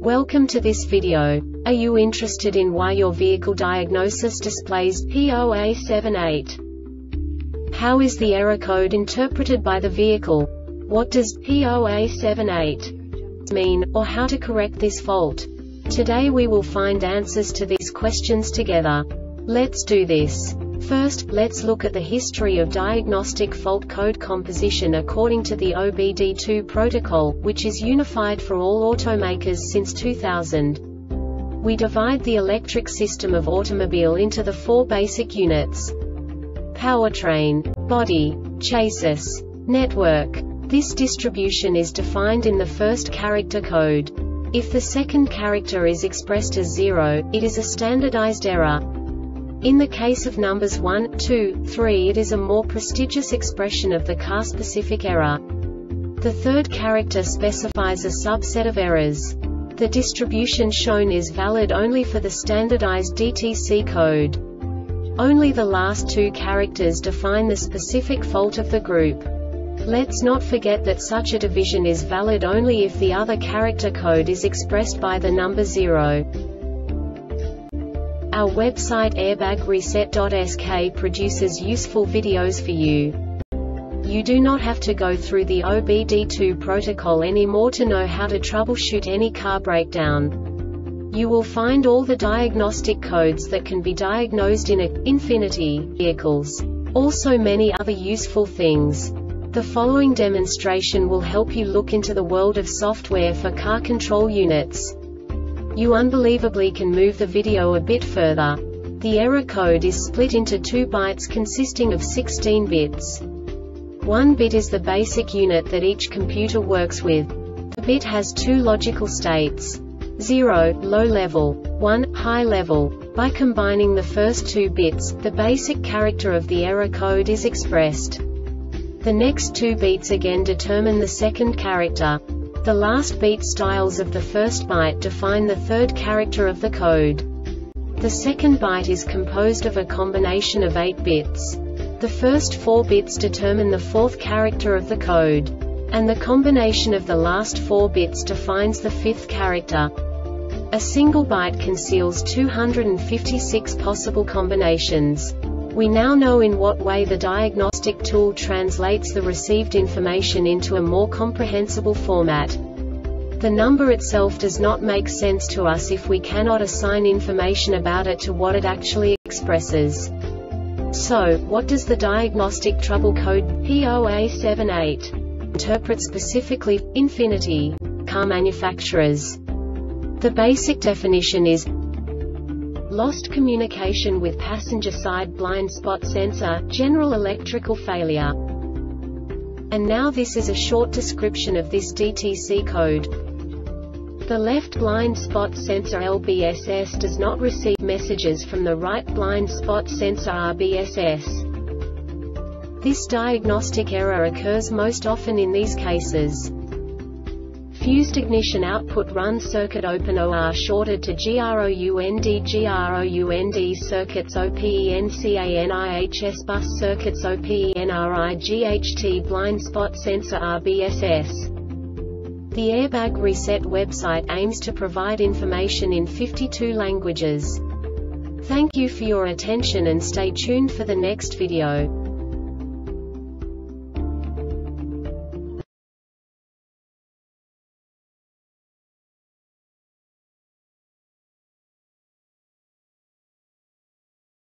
Welcome to this video. Are you interested in why your vehicle diagnosis displays P0A78? How is the error code interpreted by the vehicle? What does P0A78 mean, or how to correct this fault? Today we will find answers to these questions together. Let's do this. First, let's look at the history of diagnostic fault code composition according to the OBD2 protocol, which is unified for all automakers since 2000. We divide the electric system of automobile into the four basic units: powertrain, body, chassis, network. This distribution is defined in the first character code. If the second character is expressed as 0, it is a standardized error. In the case of numbers 1, 2, 3, it is a more prestigious expression of the car-specific error. The third character specifies a subset of errors. The distribution shown is valid only for the standardized DTC code. Only the last two characters define the specific fault of the group. Let's not forget that such a division is valid only if the other character code is expressed by the number 0. Our website airbagreset.sk produces useful videos for you. You do not have to go through the OBD2 protocol anymore to know how to troubleshoot any car breakdown. You will find all the diagnostic codes that can be diagnosed in Infiniti vehicles. Also many other useful things. The following demonstration will help you look into the world of software for car control units. You unbelievably can move the video a bit further. The error code is split into 2 bytes consisting of 16 bits. 1 bit is the basic unit that each computer works with. The bit has 2 logical states: 0, low level, 1, high level. By combining the first 2 bits, the basic character of the error code is expressed. The next 2 beats again determine the second character. The last beat styles of the first byte define the third character of the code. The second byte is composed of a combination of 8 bits. The first 4 bits determine the fourth character of the code. And the combination of the last 4 bits defines the fifth character. A single byte conceals 256 possible combinations. We now know in what way the diagnostic tool translates the received information into a more comprehensible format. The number itself does not make sense to us if we cannot assign information about it to what it actually expresses. So, what does the diagnostic trouble code P0A78 interpret specifically for Infiniti car manufacturers? The basic definition is lost communication with passenger side blind spot sensor, general electrical failure. And now this is a short description of this DTC code. The left blind spot sensor LBSS does not receive messages from the right blind spot sensor RBSS. This diagnostic error occurs most often in these cases: fused ignition output run circuit open OR shorted to GROUND circuits OPENCANIHS bus circuits OPENRI GHT blind spot sensor RBSS. The Airbag Reset website aims to provide information in 52 languages. Thank you for your attention and stay tuned for the next video.